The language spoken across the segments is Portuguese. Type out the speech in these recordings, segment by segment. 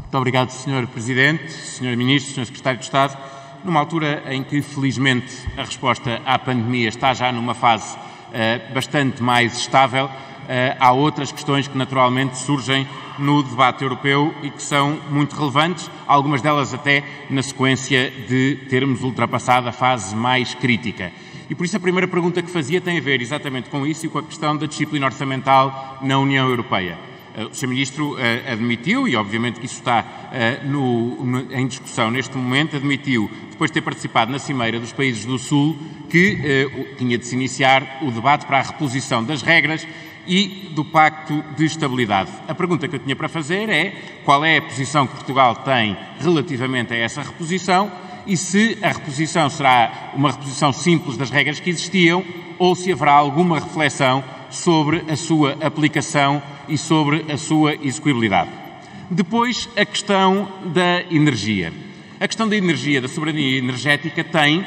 Muito obrigado, Sr. Presidente, Sr. Ministro, Sr. Secretário de Estado. Numa altura em que, felizmente, a resposta à pandemia está já numa fase bastante mais estável, há outras questões que naturalmente surgem no debate europeu e que são muito relevantes, algumas delas até na sequência de termos ultrapassado a fase mais crítica. E por isso a primeira pergunta que fazia tem a ver exatamente com isso e com a questão da disciplina orçamental na União Europeia. O Sr. Ministro admitiu, e obviamente que isso está em discussão neste momento, admitiu, depois de ter participado na Cimeira dos Países do Sul, que tinha de se iniciar o debate para a reposição das regras e do Pacto de Estabilidade. A pergunta que eu tinha para fazer é qual é a posição que Portugal tem relativamente a essa reposição e se a reposição será uma reposição simples das regras que existiam ou se haverá alguma reflexão sobre a sua aplicação e sobre a sua execuibilidade. Depois, a questão da energia. A questão da energia, da soberania energética, tem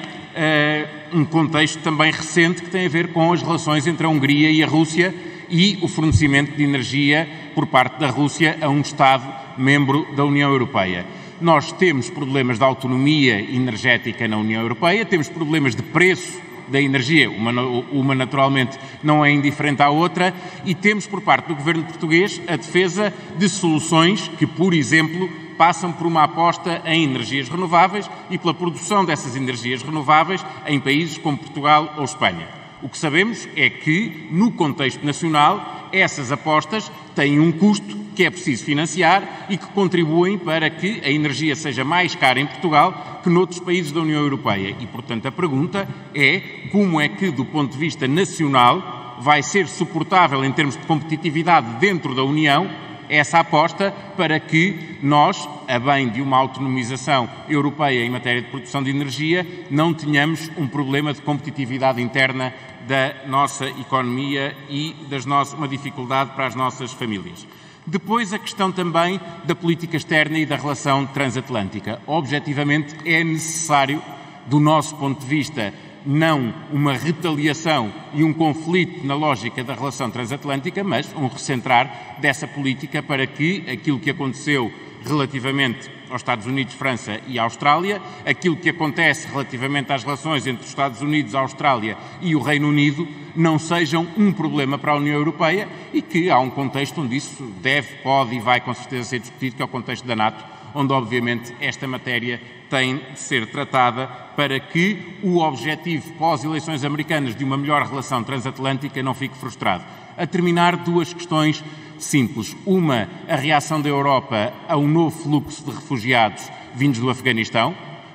um contexto também recente que tem a ver com as relações entre a Hungria e a Rússia e o fornecimento de energia por parte da Rússia a um Estado membro da União Europeia. Nós temos problemas de autonomia energética na União Europeia, temos problemas de preço da energia, uma naturalmente não é indiferente à outra, e temos por parte do governo português a defesa de soluções que, por exemplo, passam por uma aposta em energias renováveis e pela produção dessas energias renováveis em países como Portugal ou Espanha. O que sabemos é que, no contexto nacional, essas apostas têm um custo que é preciso financiar e que contribuem para que a energia seja mais cara em Portugal que noutros países da União Europeia. E, portanto, a pergunta é como é que, do ponto de vista nacional, vai ser suportável em termos de competitividade dentro da União essa aposta para que nós, a bem de uma autonomização europeia em matéria de produção de energia, não tenhamos um problema de competitividade interna da nossa economia e uma dificuldade para as nossas famílias. Depois, a questão também da política externa e da relação transatlântica. Objetivamente, é necessário, do nosso ponto de vista, não uma retaliação e um conflito na lógica da relação transatlântica, mas um recentrar dessa política para que aquilo que aconteceu relativamente aos Estados Unidos, França e Austrália, aquilo que acontece relativamente às relações entre os Estados Unidos, a Austrália e o Reino Unido, não sejam um problema para a União Europeia e que há um contexto onde isso deve, pode e vai com certeza ser discutido, que é o contexto da NATO, onde obviamente esta matéria tem de ser tratada para que o objetivo pós-eleições americanas de uma melhor relação transatlântica não fique frustrado. A terminar, duas questões simples. Uma, a reação da Europa a um novo fluxo de refugiados vindos do Afeganistão,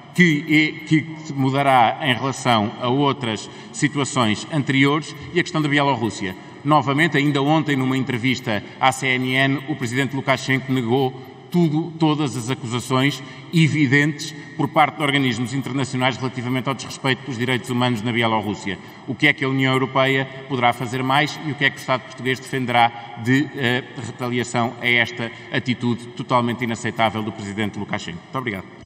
que mudará em relação a outras situações anteriores, e a questão da Bielorrússia. Novamente, ainda ontem, numa entrevista à CNN, o presidente Lukashenko negou todas as acusações evidentes por parte de organismos internacionais relativamente ao desrespeito dos direitos humanos na Bielorrússia. O que é que a União Europeia poderá fazer mais e o que é que o Estado português defenderá de retaliação a esta atitude totalmente inaceitável do presidente Lukashenko? Muito obrigado.